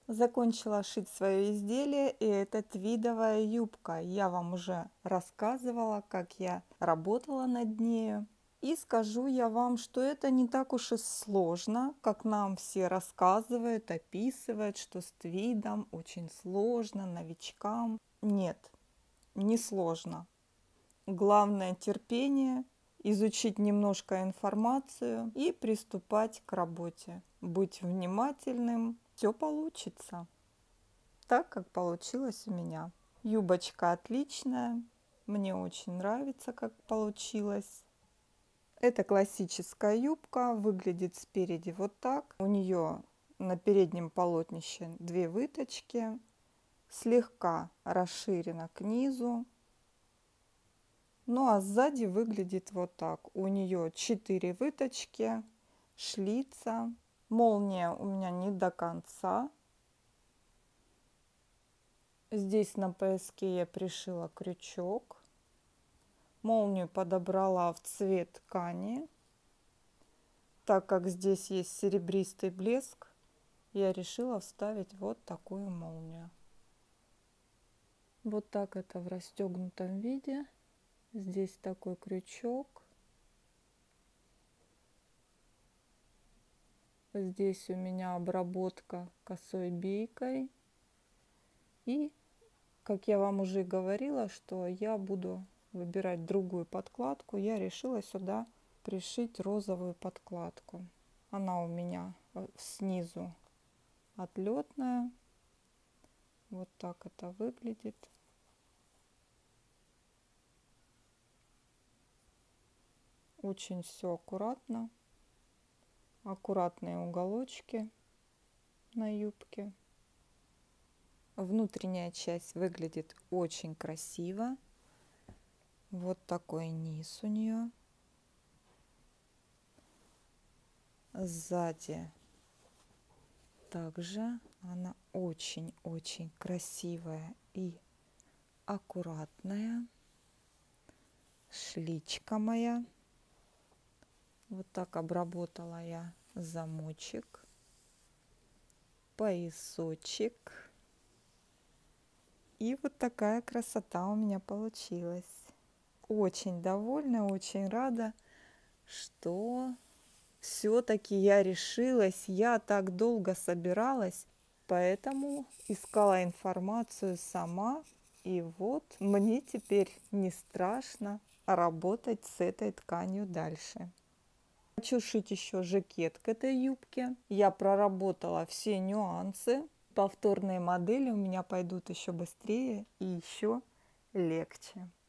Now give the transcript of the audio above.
Закончила шить свое изделие, и это твидовая юбка. Я вам уже рассказывала, как я работала над нею. И скажу я вам, что это не так уж и сложно, как нам все рассказывают, описывают, что с твидом очень сложно, новичкам. Нет, не сложно. Главное терпение, изучить немножко информацию и приступать к работе. Быть внимательным, все получится. Так, как получилось у меня. Юбочка отличная, мне очень нравится, как получилось. Это классическая юбка, выглядит спереди вот так. У нее на переднем полотнище 2 выточки, слегка расширена к низу. Ну а сзади выглядит вот так. У нее 4 выточки, шлица. Молния у меня не до конца. Здесь на пояске я пришила крючок. Молнию подобрала в цвет ткани. Так как здесь есть серебристый блеск, я решила вставить вот такую молнию. Вот так это в расстегнутом виде. Здесь такой крючок. Здесь у меня обработка косой бейкой. И, как я вам уже говорила, что я буду выбирать другую подкладку, я решила сюда пришить розовую подкладку. Она у меня снизу отлетная. Вот так это выглядит. Очень все аккуратно. Аккуратные уголочки на юбке. Внутренняя часть выглядит очень красиво. Вот такой низ у нее. Сзади также она очень-очень красивая и аккуратная. Шличка моя. Вот так обработала я замочек, поясочек. И вот такая красота у меня получилась. Очень довольна, очень рада, что все-таки я решилась. Я так долго собиралась, поэтому искала информацию сама. И вот мне теперь не страшно работать с этой тканью дальше. Хочу шить еще жакет к этой юбке. Я проработала все нюансы. Повторные модели у меня пойдут еще быстрее и еще легче.